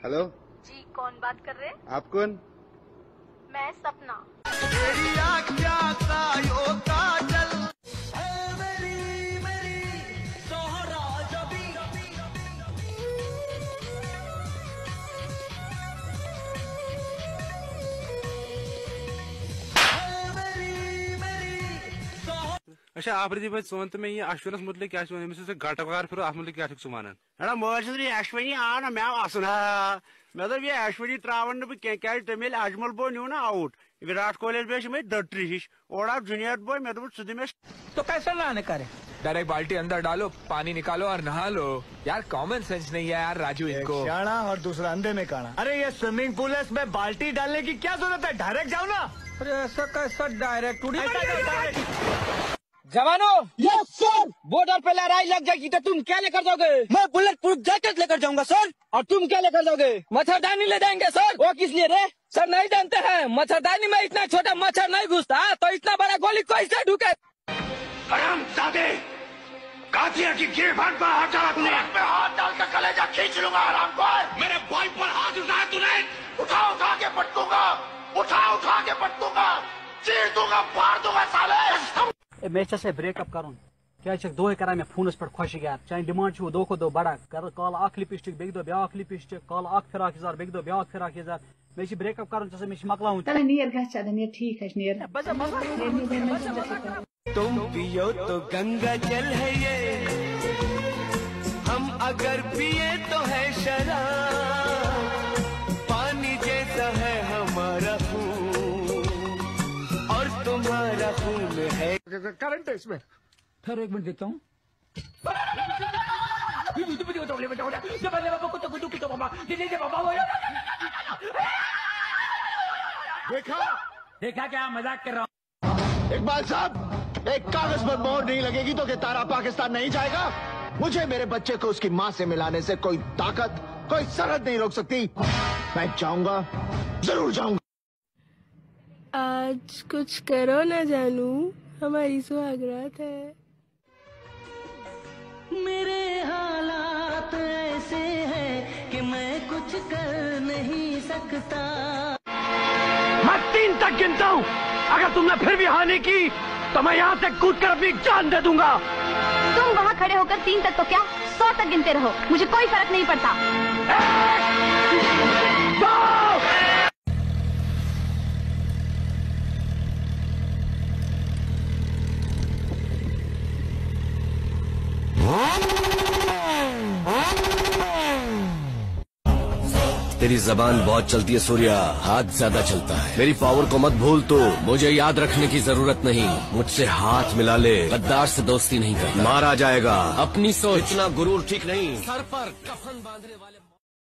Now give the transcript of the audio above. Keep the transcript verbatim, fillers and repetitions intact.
Hello जी, कौन बात कर रहे हैं? आप कौन? मैं सपना। अच्छा आप सोन तो मैं ये अश्विनस मुतल क्या घटकार फिर अत मुतल क्या वन ना मह अश्विनी आ ना मैं असन मे दप ये अश्विनी त्रावन बह क्या तम अजमल बो न्यू ना आउट विराट कोहली बे दट्री हिश और आप जूनियर बॉय मैं दप सह तो कैसे नहाने करे डायरेक्ट बाल्टी अंदर डालो पानी निकालो और नहा लो यार कॉमन सेंस नहीं है यार राजू इनको शाना और दूसरा अंधे में काना। अरे ये स्विमिंग पूल है इसमें बाल्टी डालने की क्या जरूरत है डायरेक्ट जाओ ना। अरे ऐसा कैसा डायरेक्ट जवानों यस सर बॉर्डर पे लड़ाई लग जाएगी तो तुम क्या लेकर जाओगे? मैं बुलेट प्रूफ जैकेट लेकर जाऊंगा सर। और तुम क्या लेकर जाओगे? मच्छरदानी ले जाएंगे सर। वो किस लिए रे सर? नहीं जानते हैं मच्छरदानी में इतना छोटा मच्छर नहीं घुसता तो इतना बड़ा गोली कैसे ढुके? कातिया की गिरफ्तार पर हाथ डाला तूने मैं हाथ डाल कर कलेजा खींच लूंगा आराम को। मेरे बॉय पर हाथ उठाया तूने उठा उठा के पटकूंगा उठा उठा के पटकूंगा चीर दूंगा फाड़ दूंगा साले। मे से ब्रेकअप कर क्या दोह कर मे फोनस पे खुश यार चाहे डिमांड दो खो दो बड़ा कर कल अख लिपस्टिक बे दो ब्या लिपस्टिक कल अख फिराक यजार बे दो ब्या फिराक यजार मे ब्रेकअप कर मे मकलाउन ठीक है तुम पियो तो गंगा जल है ये हम अगर पिए तो है शराब पानी जैसा है हमारा खून और तुम्हारा खून है करंट है इसमें। फिर एक मिनट देखता हूँ। देखा देखा क्या मजाक कर रहा हूँ। इकबाल साहब एक कागज पर मोहर नहीं लगेगी तो क्या तारा पाकिस्तान नहीं जाएगा? मुझे मेरे बच्चे को उसकी माँ से मिलाने से कोई ताकत कोई सरहद नहीं रोक सकती। मैं जाऊंगा जरूर जाऊंगा। आज कुछ करो ना जानू हमारी सुहागरात है। मेरे हालात ऐसे हैं कि मैं कुछ कर नहीं सकता। मैं तीन तक गिनता हूँ अगर तुमने फिर भी हानि की तो मैं यहाँ से कूद कर अपनी जान दे दूंगा। तुम वहाँ खड़े होकर तीन तक तो क्या सौ तक गिनते रहो मुझे कोई फर्क नहीं पड़ता। तेरी जबान बहुत चलती है सूर्या हाथ ज्यादा चलता है। मेरी पावर को मत भूल तू मुझे याद रखने की जरूरत नहीं। मुझसे हाथ मिला ले गद्दार से दोस्ती नहीं करता मारा जाएगा। अपनी सोच इतना गुरूर ठीक नहीं। सर पर कफन बांधने वाले